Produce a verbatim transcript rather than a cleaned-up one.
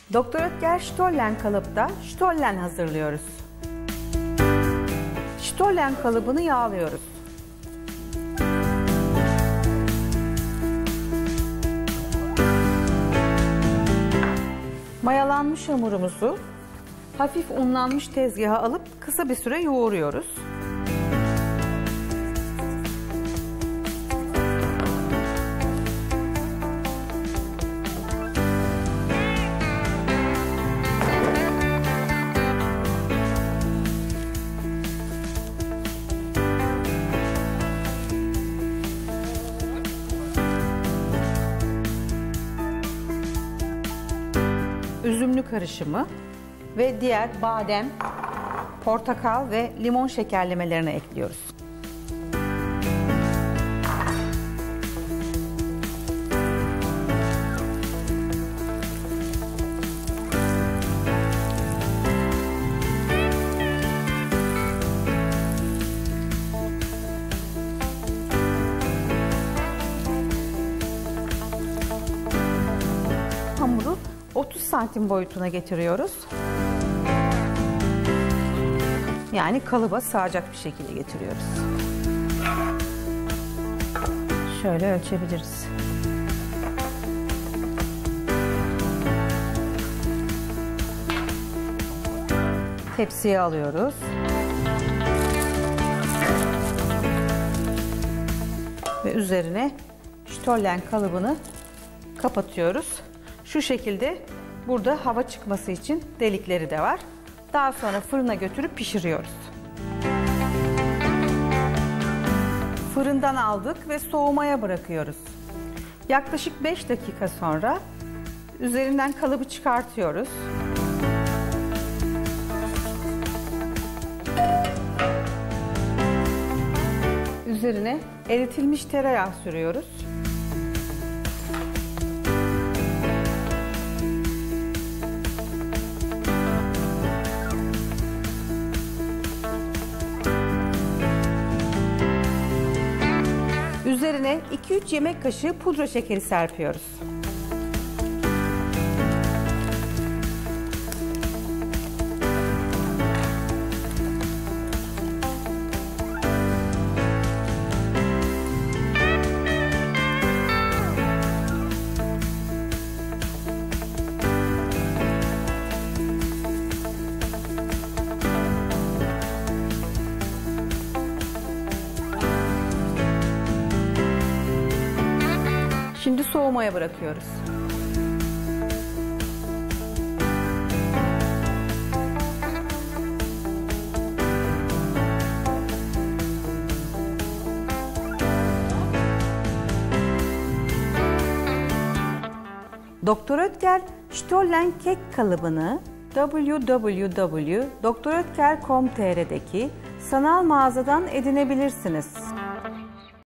Doktor Oetker Stollen kalıpta Stollen hazırlıyoruz. Stollen kalıbını yağlıyoruz. Mayalanmış hamurumuzu hafif unlanmış tezgaha alıp kısa bir süre yoğuruyoruz. Üzümlü karışımı ve diğer badem, portakal ve limon şekerlemelerini ekliyoruz. Hamuru otuz santim boyutuna getiriyoruz. Yani kalıba sığacak bir şekilde getiriyoruz. Şöyle ölçebiliriz. Tepsiye alıyoruz. Ve üzerine Stollen kalıbını kapatıyoruz. Şu şekilde burada hava çıkması için delikleri de var. Daha sonra fırına götürüp pişiriyoruz. Fırından aldık ve soğumaya bırakıyoruz. Yaklaşık beş dakika sonra üzerinden kalıbı çıkartıyoruz. Üzerine eritilmiş tereyağı sürüyoruz. Üzerine iki üç yemek kaşığı pudra şekeri serpiyoruz. Şimdi soğumaya bırakıyoruz. Doktor Oetker Stollen kek kalıbını w w w nokta doktor oetker nokta com nokta t r'deki sanal mağazadan edinebilirsiniz.